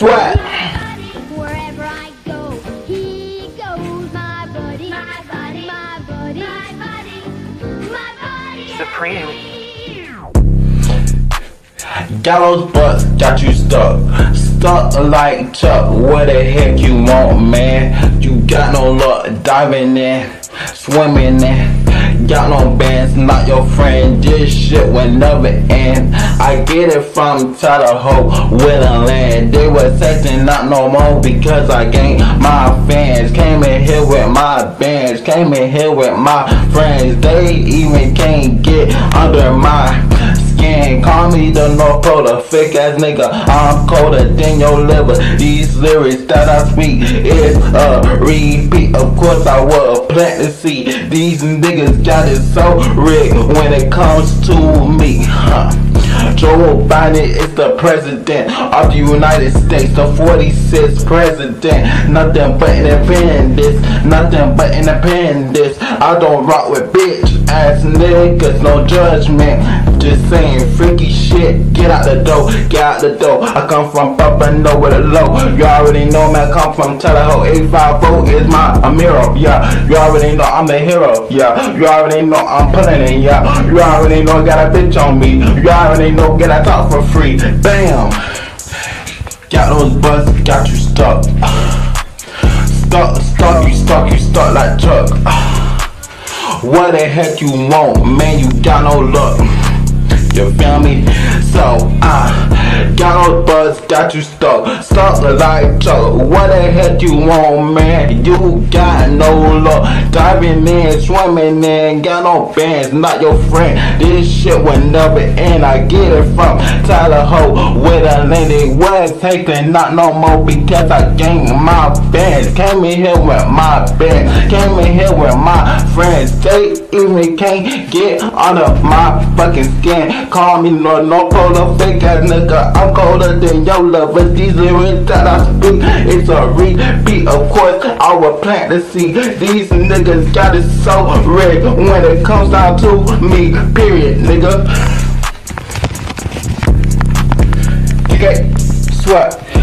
Sweat. Wherever I go, he goes. My buddy, my buddy, my buddy, my buddy, my buddy. Supreme. Gallows butts got you stuck. Stuck like Chuck. What the heck you want, man? You got no luck diving in, swimming in. Got no bands, not your friend. This shit will never end. I get it from Tallahassee, with a land. They was texting not no more because I gained my fans. Came in here with my bands, came in here with my friends. They even can't get under my skin. Call me the North Pole, the fake ass nigga. I'm colder than your liver. These lyrics that I speak is a repeat. Of course I will plant the seed. These niggas got it so rigged when it comes to me. Joe Biden is the president of the United States, the 46th president. Nothing but independence, nothing but independence. I don't rock with bitch ass niggas, no judgment. Just saying freaky shit. Get out the door, get out the door. I come from up and know with a low. You already know, man, I come from Tallahassee. 850 is my Amiro, yeah. You already know I'm the hero, yeah. You already know I'm pulling it, yeah. You already know got a bitch on me. You already know get a talk for free. Bam. Got those butts, got you stuck. You stuck like Chuck. What the heck you want, man? You got no luck. You feel me? So got those butts, got you stuck like Chuck. What the heck you want, man? You got no luck. Diving in, swimming in, got no bands, not your friend. This shit will never end. I get it from Tallahassee with a landing. Was taking not no more because I gained my bands. Came in here with my bands, came in here with my friends. They even can't get under my fucking skin. Call me no polar fake ass nigga. I'm colder than your lover. These lyrics that I speak, it's a repeat. Of course, I will plant the seed. These niggas got it so rigged when it comes down to me. Period, nigga. Okay, sweat.